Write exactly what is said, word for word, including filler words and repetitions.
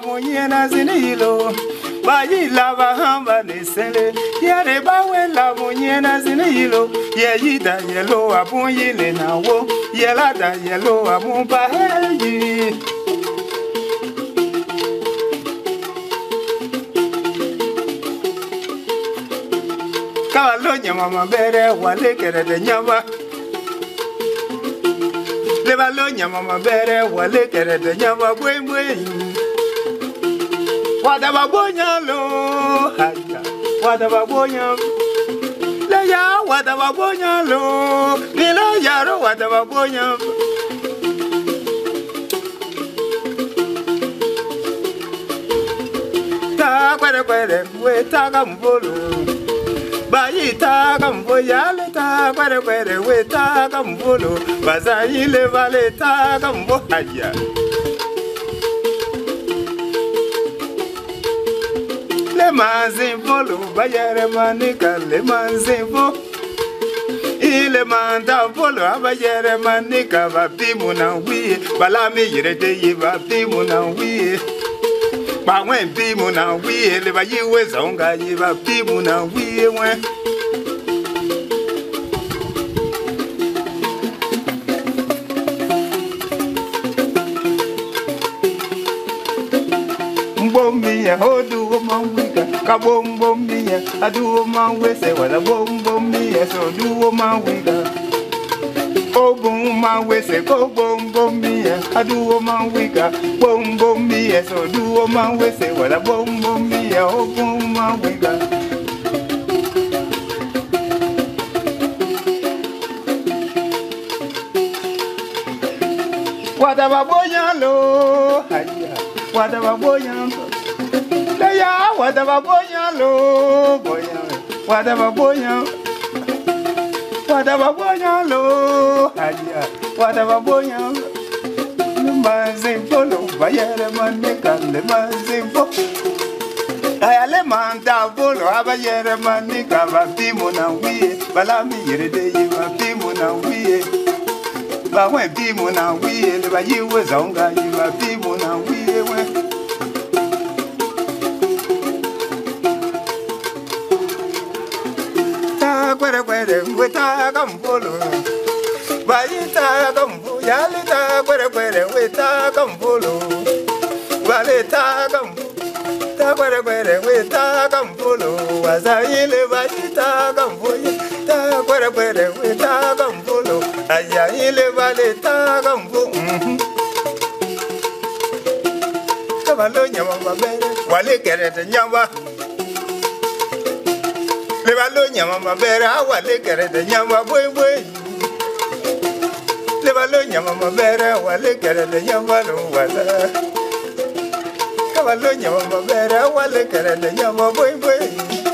munyena zinilo bayi lava hamba nisele yere bawe la munyena zinilo yeyida yelo abunyile nawo yelada yelo amumba heyi Kawalo nyama mabere wale kere de nyama Levalo nyama mabere wale kere de nyama bwe bwe Wada babonya lo haya Wada babonya Le ya wada babonya lo Nilo yaro wada babonya Ta kwere kwere we ta kambolo Bayi ta kambo yale ta kwere kwere we ta kambolo Bazayi le vale ta kambo haya Le manzimbo lo bayere manika le manzimbo Ile manda volo abayere manika vapimu na wiye Balami yere deye vapimu na wiye Bawe pimu na wiye le bayiwe zonga ye vapimu na wiye we Bombiya hodu mawika kabombiya adu mawese wala bombiya so du mawika obum mawese ko bombiya adu mawika bombiya so du mawese wala bombiya obum mawika Wada babonya lo haya Wada babonya Leya wada babonya lo boya Wada babonya Wada babonya lo haya Wada babonya Mazimbo lo bayere manika le mazimbo Aya le manda bolo abayere manika vapimu na wiye Balami yere deye vapimu na wiye Bawe pimu na wiye le bayiwe zonga yiva pimu na wiye we Ta kwere kwere we ta kambolo Bayi ta kambo yale ta kwere kwere we ta kambolo Wale ta kambo Ta kwere kwere we ta kambolo Wazayi le bayi ta kambo Ta kwere kwere we ta kambolo Aya ile vale ta kambo Kabalo nyama mabere wale kere de nyama Le balo nyama mabere wale kere de nyama bwe bwe Le balo nyama mabere wale kere de nyama lo wala Kabalo nyama mabere wale kere de nyama bwe bwe